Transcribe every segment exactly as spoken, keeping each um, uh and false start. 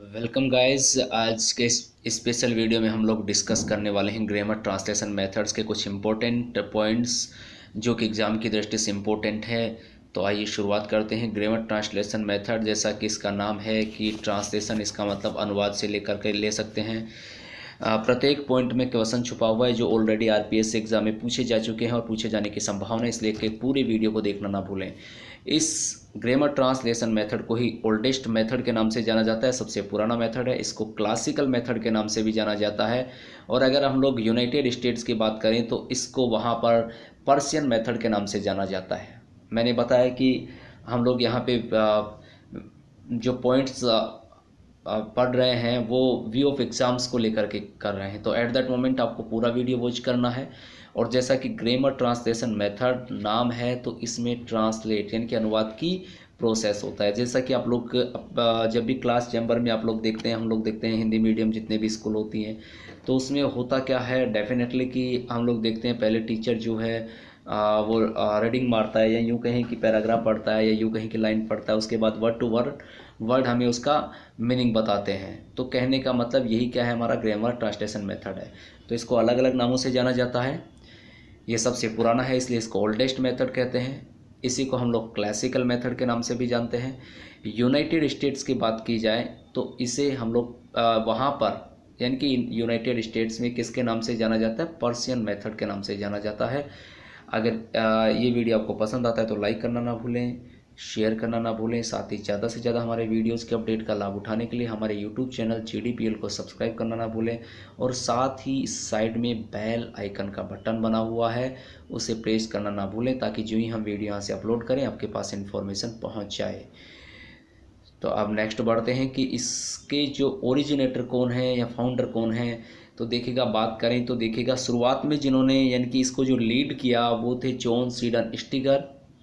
Welcome guys. आज के इस स्पेशल वीडियो में हम लोग डिस्कस करने वाले हैं ग्रामर ट्रांसलेशन मेथड्स के कुछ इम्पोर्टेंट पॉइंट्स जो कि एग्ज़ाम की दृष्टि से इम्पोर्टेंट है। तो आइए शुरुआत करते हैं। ग्रामर ट्रांसलेशन मेथड, जैसा कि इसका नाम है कि ट्रांसलेशन, इसका मतलब अनुवाद से लेकर के ले सकते हैं। अ, प्रत्येक पॉइंट में क्वेश्चन छुपा हुआ है जो ऑलरेडी आरपीएस एग्जाम में पूछे जा चुके हैं और पूछे जाने की संभावना है, इसलिए कि पूरी वीडियो को देखना ना भूलें। इस ग्रामर ट्रांसलेशन मेथड को ही ओल्डेस्ट मेथड के नाम से जाना जाता है, सबसे पुराना मेथड है। इसको क्लासिकल मेथड के नाम से भी जाना जाता है। और अगर हम लोग यूनाइटेड स्टेट्स की बात करें तो इसको वहाँ पर पर्शियन मेथड के नाम से जाना जाता है। मैंने बताया कि हम लोग यहाँ पे जो पॉइंट्स पढ़ रहे हैं वो व्यू ऑफ एग्जाम्स को लेकर के कर रहे हैं, तो एट दैट मोमेंट आपको पूरा वीडियो वॉच करना है। और जैसा कि ग्रामर ट्रांसलेशन मेथड नाम है, तो इसमें ट्रांसलेट यानी कि अनुवाद की प्रोसेस होता है। जैसा कि आप लोग जब भी क्लास चैम्बर में आप लोग देखते हैं, हम लोग देखते हैं हिंदी मीडियम जितने भी स्कूल होती हैं, तो उसमें होता क्या है डेफिनेटली कि हम लोग देखते हैं पहले टीचर जो है आ, वो रीडिंग मारता है, या यूँ कहें कि पैराग्राफ पढ़ता है, या यूँ कहें कि लाइन पढ़ता है। उसके बाद वर्ड टू वर्ड वर्ड हमें उसका मीनिंग बताते हैं। तो कहने का मतलब यही क्या है, हमारा ग्रामर ट्रांसलेशन मेथड है। तो इसको अलग अलग नामों से जाना जाता है। ये सबसे पुराना है इसलिए इसको ओल्डेस्ट मेथड कहते हैं। इसी को हम लोग क्लासिकल मेथड के नाम से भी जानते हैं। यूनाइटेड स्टेट्स की बात की जाए तो इसे हम लोग वहाँ पर यानी कि यूनाइटेड स्टेट्स में किसके नाम से जाना जाता है, पर्शियन मेथड के नाम से जाना जाता है। अगर आ, ये वीडियो आपको पसंद आता है तो लाइक करना ना भूलें, शेयर करना ना भूलें। साथ ही ज़्यादा से ज़्यादा हमारे वीडियोस के अपडेट का लाभ उठाने के लिए हमारे YouTube channel G D P L को सब्सक्राइब करना ना भूलें। और साथ ही साइड में बेल आइकन का बटन बना हुआ है, उसे प्रेस करना ना भूलें, ताकि जो ही हम वीडियो यहाँ से अपलोड करें आपके पास इन्फॉर्मेशन पहुँच जाए। तो अब नेक्स्ट बढ़ते हैं कि इसके जो ओरिजिनेटर कौन है या फाउंडर कौन है। तो देखिएगा, बात करें तो देखिएगा शुरुआत में जिन्होंने यानी कि इसको जो लीड किया वो थे John Seidenstucker,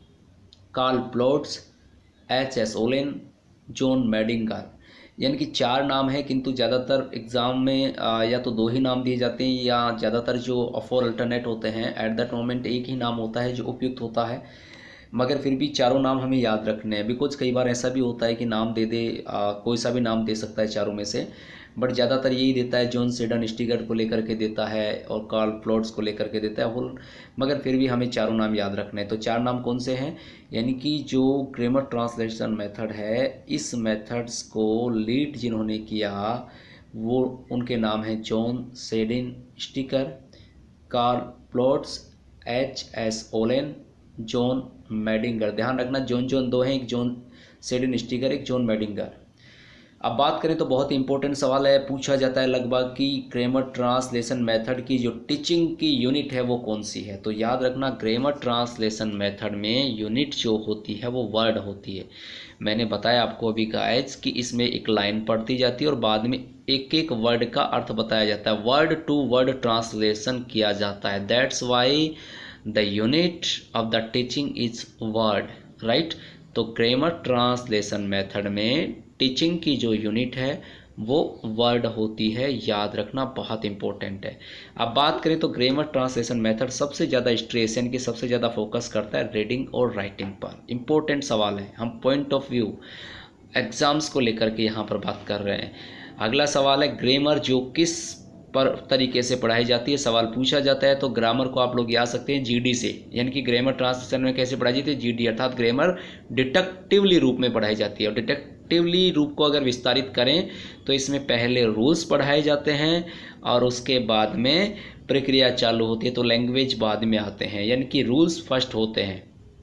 Karl Ploetz, H S ओलेन, जॉन मेडिंगर। यानी कि चार नाम है, किंतु ज़्यादातर एग्ज़ाम में आ, या तो दो ही नाम दिए जाते हैं, या ज़्यादातर जो फोर अल्टरनेट होते हैं एट दैट मोमेंट एक ही नाम होता है जो उपयुक्त होता है। मगर फिर भी चारों नाम हमें याद रखने हैं। बिकॉज कई बार ऐसा भी होता है कि नाम दे दे, आ, कोई सा भी नाम दे सकता है चारों में से, बट ज़्यादातर यही देता है, जॉन सीडन स्टिगर को लेकर के देता है और कार्ल प्लोट्स को लेकर के देता है होल। मगर फिर भी हमें चारों नाम याद रखने हैं। तो चार नाम कौन से हैं, यानी कि जो ग्रामर ट्रांसलेशन मेथड है, इस मेथड्स को लीड जिन्होंने किया वो उनके नाम हैं John Seidenstucker, Karl Ploetz, H S ओलेन, जॉन मेडिंगर। ध्यान रखना, जॉन जॉन दो हैं, एक जॉन सीडन स्टिगर, एक जॉन मेडिंगर। अब बात करें तो बहुत इंपॉर्टेंट सवाल है, पूछा जाता है लगभग कि ग्रामर ट्रांसलेशन मेथड की जो टीचिंग की यूनिट है वो कौन सी है। तो याद रखना, ग्रामर ट्रांसलेशन मेथड में यूनिट जो होती है वो वर्ड होती है। मैंने बताया आपको अभी गाइस कि इसमें एक लाइन पढ़ती जाती है और बाद में एक एक वर्ड का अर्थ बताया जाता है, वर्ड टू वर्ड ट्रांसलेशन किया जाता है। That's why the unit of the teaching is word, right. तो ग्रामर ट्रांसलेशन मेथड में टीचिंग की जो यूनिट है वो वर्ड होती है, याद रखना, बहुत इंपॉर्टेंट है। अब बात करें तो ग्रामर ट्रांसलेशन मेथड सबसे ज़्यादा स्ट्रेस यानी कि सबसे ज़्यादा फोकस करता है रीडिंग और राइटिंग पर। इंपॉर्टेंट सवाल है, हम पॉइंट ऑफ व्यू एग्जाम्स को लेकर के यहाँ पर बात कर रहे हैं। अगला सवाल है, ग्रामर जो किस पर तरीके से पढ़ाई जाती है, सवाल पूछा जाता है। तो ग्रामर को आप लोग याद सकते हैं जीडी से, यानी कि ग्रामर ट्रांसलेशन में कैसे पढ़ाई जाती है, जीडी, अर्थात ग्रामर डिटेक्टिवली रूप में पढ़ाई जाती है। और डिटेक्टिवली रूप को अगर विस्तारित करें तो इसमें पहले रूल्स पढ़ाए जाते हैं और उसके बाद में प्रक्रिया चालू होती है, तो लैंग्वेज बाद में आते हैं, यानी कि रूल्स फर्स्ट होते हैं।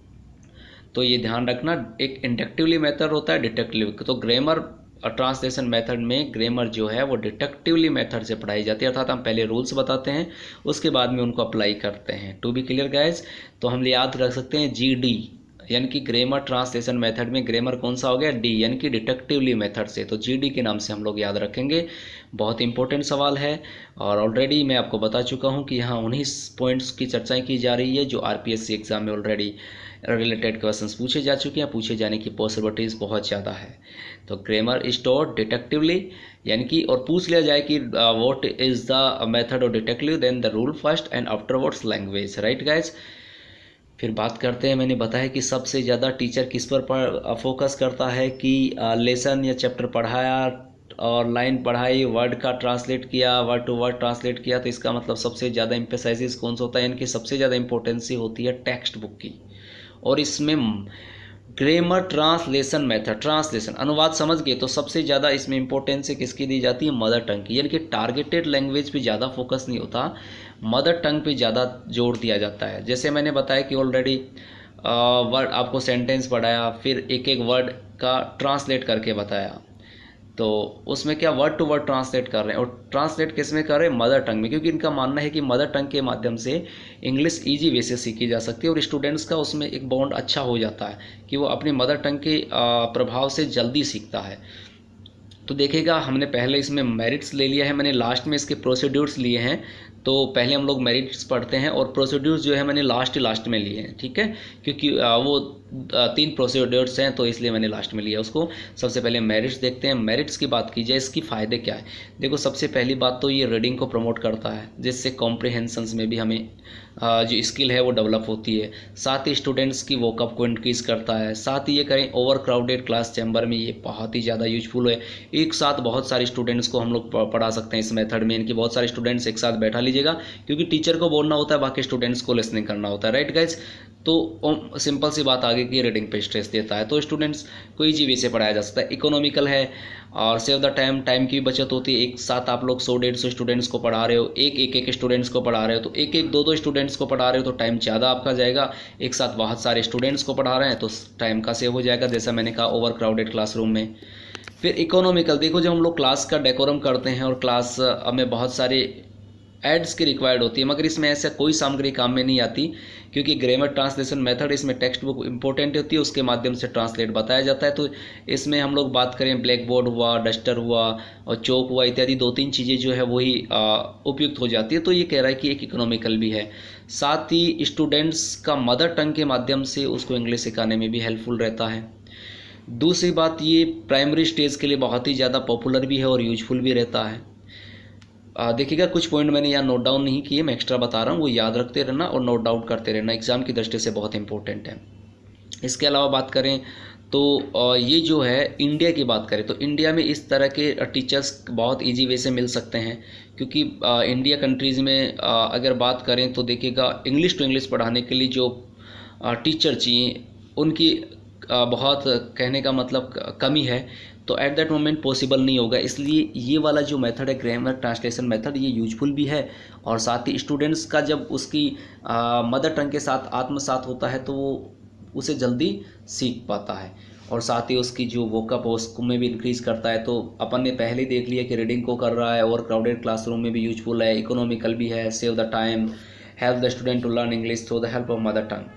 तो ये ध्यान रखना, एक इंडक्टिवली मेथड होता है, डिटेक्टिवली। तो ग्रामर ट्रांसलेशन मेथड में ग्रामर जो है वो डिटेक्टिवली मेथड से पढ़ाई जाती है, अर्थात हम पहले रूल्स बताते हैं उसके बाद में उनको अप्लाई करते हैं। टू बी क्लियर गाइज, तो हम याद रख सकते हैं जी डी, यानी कि ग्रामर ट्रांसलेशन मेथड में ग्रामर कौन सा हो गया, डी, यानी कि डिटेक्टिवली मेथड से। तो जी डी के नाम से हम लोग याद रखेंगे। बहुत इंपॉर्टेंट सवाल है और ऑलरेडी मैं आपको बता चुका हूँ कि यहाँ उन्नीस पॉइंट्स की चर्चाएँ की जा रही है जो R P S C exam में ऑलरेडी रिलेटेड क्वेश्चंस पूछे जा चुके हैं, पूछे जाने की पॉसिबिलिटीज़ बहुत ज़्यादा है। तो ग्रामर इज टॉट डिटेक्टिवली, यानी कि और पूछ लिया जाए कि what is the method of deductive, then the rule first and afterwards language, right guys. फिर बात करते हैं, मैंने बताया कि सबसे ज़्यादा टीचर किस पर फोकस करता है कि लेसन या चैप्टर पढ़ाया और लाइन पढ़ाई, वर्ड का ट्रांसलेट किया, वर्ड टू वर्ड ट्रांसलेट किया, तो इसका मतलब सबसे ज़्यादा एम्फेसाइजिस कौन सा होता है, यानी कि सबसे ज़्यादा इंपॉर्टेंसी होती है टेक्स्ट बुक की। और इसमें ग्रामर ट्रांसलेशन मेथड, ट्रांसलेशन अनुवाद समझ गए, तो सबसे ज़्यादा इसमें इंपॉर्टेंस किसकी दी जाती है, मदर टंग की। यानी कि टारगेटेड लैंग्वेज पे ज़्यादा फोकस नहीं होता, मदर टंग पे ज़्यादा जोर दिया जाता है। जैसे मैंने बताया कि ऑलरेडी वर्ड आपको सेंटेंस पढ़ाया, फिर एक एक वर्ड का ट्रांसलेट करके बताया, तो उसमें क्या वर्ड टू वर्ड ट्रांसलेट कर रहे हैं, और ट्रांसलेट किस में कर रहे हैं, मदर टंग में, क्योंकि इनका मानना है कि मदर टंग के माध्यम से इंग्लिश इजी वे से सीखी जा सकती है और स्टूडेंट्स का उसमें एक बॉन्ड अच्छा हो जाता है कि वो अपनी मदर टंग के प्रभाव से जल्दी सीखता है। तो देखिएगा, हमने पहले इसमें मेरिट्स ले लिया है, मैंने लास्ट में इसके प्रोसीड्यूर्स लिए हैं। तो पहले हम लोग मेरिट्स पढ़ते हैं और प्रोसीड्यूर्स जो है मैंने लास्ट लास्ट में लिए हैं, ठीक है, क्योंकि वो तीन प्रोसीड्यूर्स हैं तो इसलिए मैंने लास्ट में लिया उसको। सबसे पहले मेरिट्स देखते हैं। मेरिट्स की बात की जाए, इसकी फ़ायदे क्या है। देखो, सबसे पहली बात तो ये रीडिंग को प्रमोट करता है, जिससे कॉम्प्रिहेंशंस में भी हमें जो स्किल है वो डेवलप होती है। साथ ही स्टूडेंट्स की वोकअप को इंक्रीज़ करता है। साथ ही ये करें ओवर क्राउडेड क्लास चैम्बर में ये बहुत ही ज़्यादा यूजफुल है। एक साथ बहुत सारे स्टूडेंट्स को हम लोग पढ़ा सकते हैं इस मेथड में, इनकी बहुत सारे स्टूडेंट्स एक साथ बैठा लीजिएगा, क्योंकि टीचर को बोलना होता है, बाकी स्टूडेंट्स को लिसनिंग करना होता है, राइट गाइज। तो सिंपल सी बात आगे की रीडिंग पे स्ट्रेस देता है, तो स्टूडेंट्स को ईजी वे से पढ़ाया जा सकता है। इकोनॉमिकल है और सेव द टाइम, टाइम की भी बचत होती है। एक साथ आप लोग सौ डेढ़ सौ स्टूडेंट्स को पढ़ा रहे हो, एक एक एक स्टूडेंट्स को पढ़ा रहे हो, तो एक एक दो दो स्टूडेंट्स को पढ़ा रहे हो तो टाइम ज़्यादा आपका जाएगा। एक साथ बहुत सारे स्टूडेंट्स को पढ़ा रहे हैं तो टाइम का सेव हो जाएगा, जैसा मैंने कहा ओवर क्राउडेड क्लासरूम में। फिर इकोनॉमिकल, देखो जब हम लोग क्लास का डेकोरम करते हैं और क्लास में बहुत सारे एड्स की रिक्वायर्ड होती है, मगर इसमें ऐसा कोई सामग्री काम में नहीं आती, क्योंकि ग्रामर ट्रांसलेशन मेथड इसमें टेक्स्ट बुक इंपॉर्टेंट होती है, उसके माध्यम से ट्रांसलेट बताया जाता है। तो इसमें हम लोग बात करें, ब्लैक बोर्ड हुआ, डस्टर हुआ और चौक हुआ इत्यादि दो तीन चीज़ें जो है वही उपयुक्त हो जाती है। तो ये कह रहा है कि एक इकोनॉमिकल भी है। साथ ही स्टूडेंट्स का मदर टंग के माध्यम से उसको इंग्लिश सिखाने में भी हेल्पफुल रहता है। दूसरी बात, ये प्राइमरी स्टेज के लिए बहुत ही ज़्यादा पॉपुलर भी है और यूजफुल भी रहता है। देखिएगा, कुछ पॉइंट मैंने यहाँ नोट डाउन नहीं किए, मैं एक्स्ट्रा बता रहा हूँ, वो याद रखते रहना और नोट डाउन करते रहना, एग्जाम की दृष्टि से बहुत इंपॉर्टेंट है। इसके अलावा बात करें तो ये जो है इंडिया की बात करें तो इंडिया में इस तरह के टीचर्स बहुत इजी वे से मिल सकते हैं, क्योंकि इंडिया कंट्रीज़ में अगर बात करें तो देखिएगा, इंग्लिश टू इंग्लिश पढ़ाने के लिए जो टीचर चाहिए उनकी बहुत, कहने का मतलब, कमी है, तो एट दैट मोमेंट पॉसिबल नहीं होगा। इसलिए ये वाला जो मेथड है ग्रामर ट्रांसलेशन मेथड, ये यूजफुल भी है और साथ ही स्टूडेंट्स का जब उसकी मदर टंग के साथ आत्मसात होता है तो वो उसे जल्दी सीख पाता है, और साथ ही उसकी जो वोकअप है उसको में भी इंक्रीज़ करता है। तो अपन ने पहले ही देख लिया कि रीडिंग को कर रहा है, और क्राउडेड क्लासरूम में भी यूजफुल है, इकोनॉमिकल भी है, save the time, help the student to learn English through the help of mother tongue.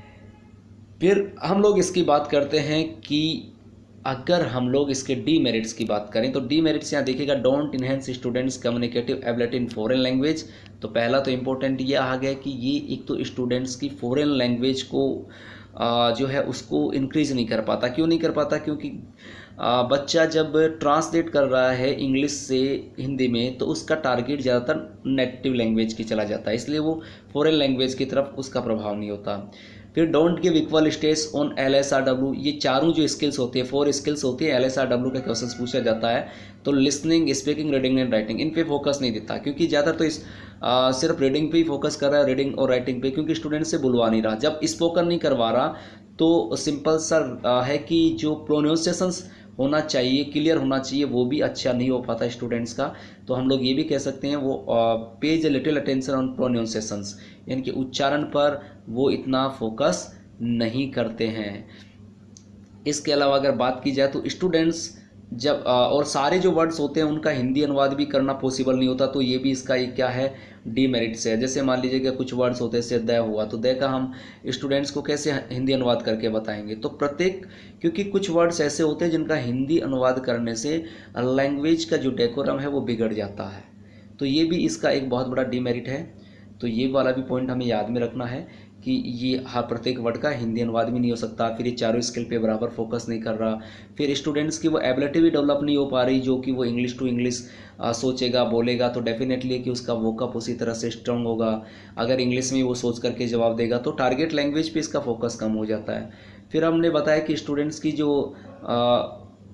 फिर हम लोग इसकी बात करते हैं कि अगर हम लोग इसके डी मेरिट्स की बात करें तो डी मेरिट्स यहाँ देखिएगा, don't enhance students communicative ability in foreign language. तो पहला तो इम्पोर्टेंट ये आ गया कि ये एक तो स्टूडेंट्स की फॉरेन लैंग्वेज को आ, जो है उसको इंक्रीज़ नहीं कर पाता। क्यों नहीं कर पाता? क्योंकि आ, बच्चा जब ट्रांसलेट कर रहा है इंग्लिश से हिंदी में तो उसका टारगेट ज़्यादातर नेटिव लैंग्वेज की चला जाता है, इसलिए वो फॉरेन लैंग्वेज की तरफ उसका प्रभाव नहीं होता। फिर don't give equal stage on L S R W, ये चारों जो स्किल्स होती है, फोर स्किल्स होती है, एल एस आर डब्ल्यू का क्वेश्चन पूछा जाता है, तो listening, speaking, reading and writing, इन पे फोकस नहीं देता, क्योंकि ज़्यादातर तो इस आ, सिर्फ रीडिंग पे ही फोकस कर रहा है, रीडिंग और राइटिंग पे, क्योंकि स्टूडेंट से बुलवा नहीं रहा। जब स्पोकन नहीं करवा रहा तो सिंपल सा है कि जो प्रोनाउंसिएशंस होना चाहिए, क्लियर होना चाहिए, वो भी अच्छा नहीं हो पाता स्टूडेंट्स का। तो हम लोग ये भी कह सकते हैं वो pays little attention on pronunciations, यानी कि उच्चारण पर वो इतना फोकस नहीं करते हैं। इसके अलावा अगर बात की जाए तो स्टूडेंट्स जब और सारे जो वर्ड्स होते हैं उनका हिंदी अनुवाद भी करना पॉसिबल नहीं होता, तो ये भी इसका एक क्या है, डीमेरिट्स है। जैसे मान लीजिए कि कुछ वर्ड्स होते हैं, जैसे दय हुआ, तो दय का हम स्टूडेंट्स को कैसे हिंदी अनुवाद करके बताएंगे? तो प्रत्येक, क्योंकि कुछ वर्ड्स ऐसे होते हैं जिनका हिंदी अनुवाद करने से लैंग्वेज का जो डेकोरम है वो बिगड़ जाता है, तो ये भी इसका एक बहुत बड़ा डीमेरिट है। तो ये वाला भी पॉइंट हमें याद में रखना है कि ये हर प्रत्येक वर्ड का हिंदी अनुवाद भी नहीं हो सकता। फिर ये चारों स्किल पे बराबर फोकस नहीं कर रहा। फिर स्टूडेंट्स की वो एबिलिटी भी डेवलप नहीं हो पा रही, जो कि वो इंग्लिश टू इंग्लिश सोचेगा, बोलेगा, तो डेफिनेटली कि उसका वोकअप उसी तरह से स्ट्रांग होगा। अगर इंग्लिश में वो सोच करके जवाब देगा तो टारगेट लैंग्वेज पे इसका फोकस कम हो जाता है। फिर हमने बताया कि स्टूडेंट्स की जो आ,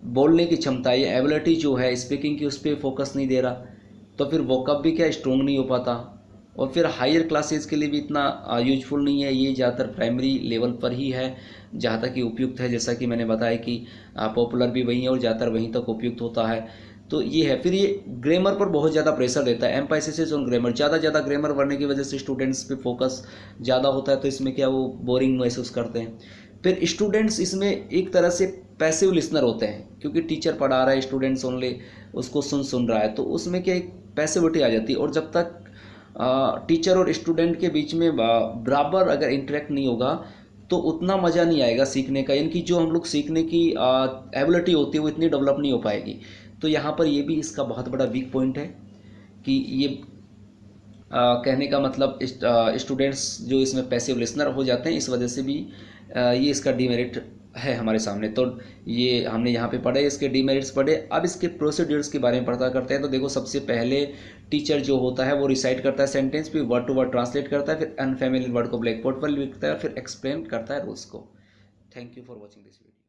बोलने की क्षमता, ये एबिलिटी जो है स्पीकिंग की, उस पर फोकस नहीं दे रहा, तो फिर वोकैब भी क्या स्ट्रॉन्ग नहीं हो पाता। और फिर हायर क्लासेस के लिए भी इतना यूजफुल नहीं है, ये ज़्यादातर प्राइमरी लेवल पर ही है जहाँ तक कि उपयुक्त है। जैसा कि मैंने बताया कि पॉपुलर भी वही है और ज़्यादातर वहीं तक उपयुक्त होता है। तो ये है। फिर ये ग्रामर पर बहुत ज़्यादा प्रेशर देता है, एम्फासिस ऑन ग्रामर, ज़्यादा ज़्यादा ग्रामर बढ़ने की वजह से स्टूडेंट्स पे फोकस ज़्यादा होता है, तो इसमें क्या वो बोरिंग महसूस करते हैं। फिर स्टूडेंट्स इसमें एक तरह से पैसिव लिसनर होते हैं, क्योंकि टीचर पढ़ा रहा है, स्टूडेंट्स ओनली उसको सुन सुन रहा है, तो उसमें क्या एक पैसिविटी आ जाती है। और जब तक टीचर और स्टूडेंट के बीच में बराबर अगर इंटरेक्ट नहीं होगा तो उतना मज़ा नहीं आएगा सीखने का, यानी कि जो हम लोग सीखने की एबिलिटी होती है वो इतनी डेवलप नहीं हो पाएगी। तो यहाँ पर ये भी इसका बहुत बड़ा वीक पॉइंट है कि ये आ, कहने का मतलब स्टूडेंट्स जो इसमें पैसिव लिसनर हो जाते हैं, इस वजह से भी आ, ये इसका डीमेरिट है हमारे सामने। तो ये हमने यहाँ पे पढ़े, इसके डीमेरिट्स पढ़े। अब इसके प्रोसीड्यूर्स के बारे में पता करते हैं। तो देखो, सबसे पहले टीचर जो होता है वो रिसाइट करता है सेंटेंस, फिर वर्ड टू वर्ड ट्रांसलेट करता है, फिर अनफेमिलियर वर्ड को ब्लैक बोर्ड पर लिखता है, फिर एक्सप्लेन करता है रूल्स को। Thank you for watching this video.